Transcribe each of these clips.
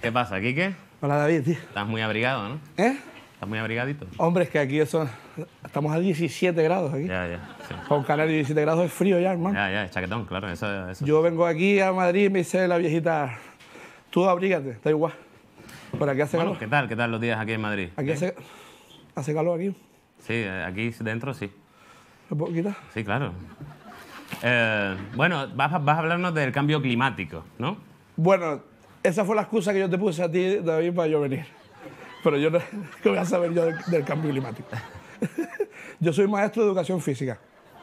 ¿Qué pasa, Quique? Hola, David, tío. Estás muy abrigado, ¿no? ¿Eh? Estás muy abrigadito. Hombre, es que aquí estamos a 17 grados aquí. Ya. Sí. Para un canario 17 grados es frío ya, hermano. Ya, chaquetón, claro. Eso. Yo vengo aquí a Madrid y me dice la viejita, tú abrígate, da igual. Por aquí hace Bueno, calor. ¿qué tal los días aquí en Madrid? Aquí hace calor aquí. Sí, aquí dentro sí. ¿Me puedo quitar? Sí, claro. Bueno, vas a hablarnos del cambio climático, ¿no? Bueno, esa fue la excusa que yo te puse a ti, David, para yo venir. Pero yo no, ¿qué voy a saber yo del cambio climático? Yo soy maestro de educación física.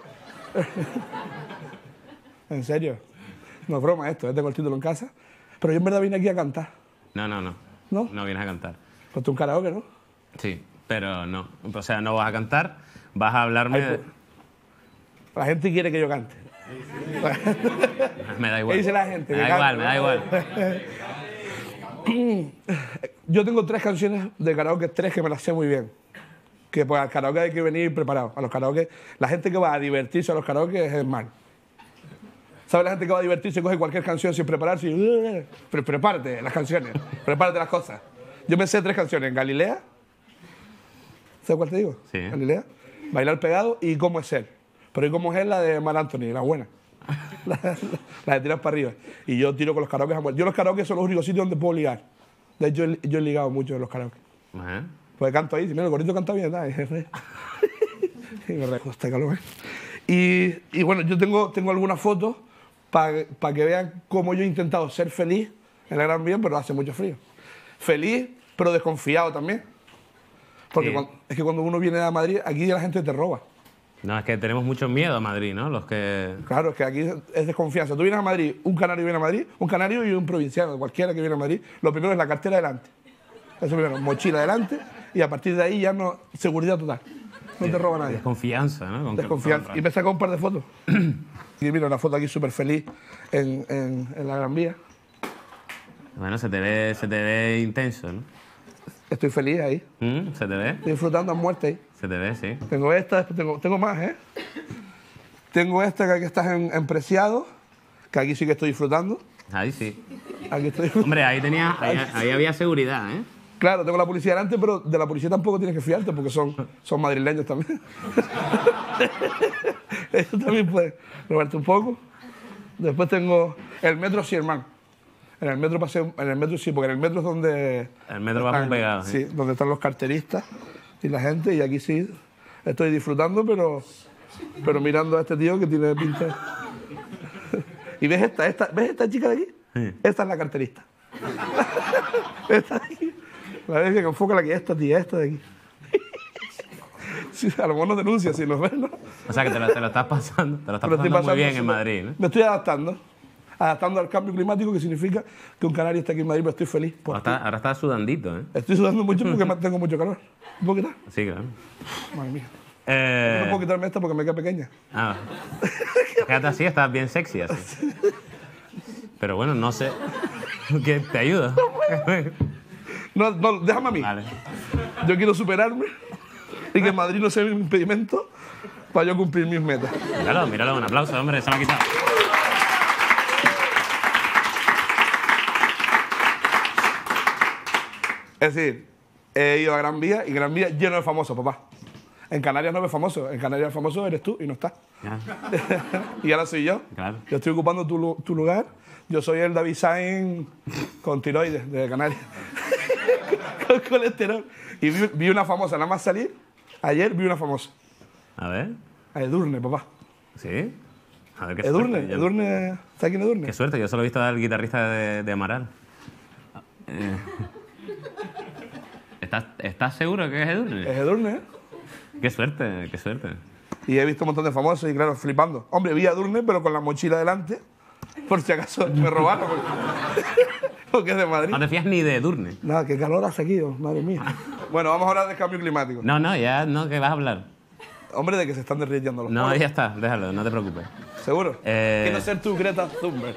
En serio. No es broma esto, tengo el título en casa. Pero yo en verdad vine aquí a cantar. No. ¿No? No vienes a cantar. Pues tú un karaoke, ¿no? Sí, pero no. O sea, no vas a cantar, vas a hablarme... Ay, la gente quiere que yo cante. Me da igual. ¿Qué dice la gente? Me da igual. Yo tengo 3 canciones de karaoke, 3 que me las sé muy bien. Que pues al karaoke hay que venir preparado. A los karaoke, la gente que va a divertirse a los karaoke es mal. ¿Sabes? La gente que va a divertirse coge cualquier canción sin prepararse y... Prepárate las canciones, prepárate las cosas. Yo me sé 3 canciones. Galilea. ¿Sabes cuál te digo? Sí. Galilea. Bailar pegado y Cómo es ser. Pero ¿y cómo es la de Mar Anthony? La buena. La de tirar para arriba. Y yo tiro con los karaoke a muerte. Yo los karaoke son los únicos sitios donde puedo ligar. De hecho, yo he ligado mucho en los karaoke. Ajá. Pues canto ahí. Mira, el gordito canta bien, ¿sabes? Y me rejo este calor. Y bueno, yo tengo algunas fotos para que vean cómo yo he intentado ser feliz en la Gran Vía, pero hace mucho frío. Feliz, pero desconfiado también. Porque Sí. es que cuando uno viene a Madrid, aquí la gente te roba. No, es que tenemos mucho miedo a Madrid, ¿no? Los que... Claro, es que aquí es desconfianza. Tú vienes a Madrid, un canario viene a Madrid, un canario y un provinciano, cualquiera que viene a Madrid, lo primero es la cartera delante. Eso primero, mochila delante, y a partir de ahí ya no, seguridad total. No te roba nadie. Desconfianza, ¿no? Desconfianza. Y me saca un par de fotos. Y mira, una foto aquí súper feliz en la Gran Vía. Bueno, se te ve intenso, ¿no? Estoy feliz ahí. Se te ve, Estoy disfrutando a muerte ahí. se te ve, sí. Tengo esta, después tengo más, ¿eh? Tengo esta que aquí estás en Preciado, que aquí sí que estoy disfrutando. Ahí sí. Aquí estoy disfrutando. Hombre, ahí había seguridad, ¿eh? Claro, tengo la policía delante, pero de la policía tampoco tienes que fiarte porque son madrileños también. Eso también puede robarte un poco. Después tengo el metro, sí, hermano. En el metro paseo, en el metro sí, porque en el metro es donde... El metro va muy pegado. Sí, donde están los carteristas y la gente, y aquí sí estoy disfrutando, pero mirando a este tío que tiene pinta... ¿Y ves esta chica de aquí? Sí. Esta es la carterista. Esta de aquí. La vez que enfoca la que esta tía, esta de aquí. Sí, a lo mejor no denuncia si nos ves, ¿no? O sea que te lo estás pasando, muy bien en Madrid, ¿no? Me estoy adaptando al cambio climático, que significa que un canario está aquí en Madrid, pero estoy feliz. Ahora estás sudandito, ¿eh? Estoy sudando mucho porque tengo mucho calor. ¿Me puedo quitar? Sí, claro. Madre mía. No puedo quitarme esta porque me queda pequeña. Quédate así, estás bien sexy así. Pero bueno, no sé. ¿Qué te ayuda? No, déjame a mí. Vale. Yo quiero superarme y que Madrid no sea un impedimento para yo cumplir mis metas. Míralo, un aplauso, hombre, se lo ha quitado. Es decir, he ido a Gran Vía y Gran Vía lleno de famosos, papá. En Canarias no ves famoso, en Canarias el famoso eres tú y no estás. Ya. Y ahora soy yo. Claro. Yo estoy ocupando tu lugar. Yo soy el David Sainz con tiroides de Canarias. Con colesterol. Y vi una famosa, nada más salir. Ayer vi una famosa. A ver. A Edurne, papá. ¿Sí? A ver qué Edurne, suerte. Edurne. ¿Sabes quién es Edurne? Qué suerte, yo solo he visto al guitarrista de Amaral. ¿Estás seguro que es Edurne? Es Edurne, ¿eh? Qué suerte, qué suerte. Y he visto un montón de famosos y claro, flipando. Hombre, vi a Edurne, pero con la mochila delante. Por si acaso me robaron. Porque es de Madrid. No te fías ni de Edurne. Nada, qué calor hace aquí, madre mía. Bueno, vamos a hablar del cambio climático. No, ya no, que vas a hablar. Hombre, de que se están derritiendo los No, polos. ya está, déjalo, no te preocupes. ¿Seguro? Quiero ser tu Greta Thunberg.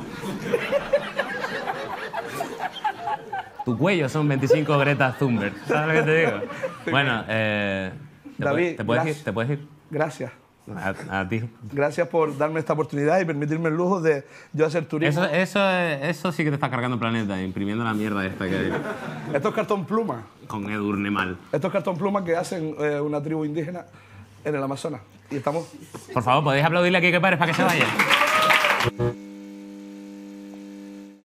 Tu cuello son 25 Greta Thunberg. ¿Sabes lo que te digo? Bueno, David, ¿te puedes ir? gracias. A ti. Gracias por darme esta oportunidad y permitirme el lujo de yo hacer turismo. Eso sí que te está cargando el planeta, imprimiendo la mierda esta que hay. Esto es cartón pluma. Con Edurne mal. Esto es cartón pluma que hacen una tribu indígena en el Amazonas. Y estamos... Por favor, ¿podéis aplaudirle a Quique Párez para que se vaya?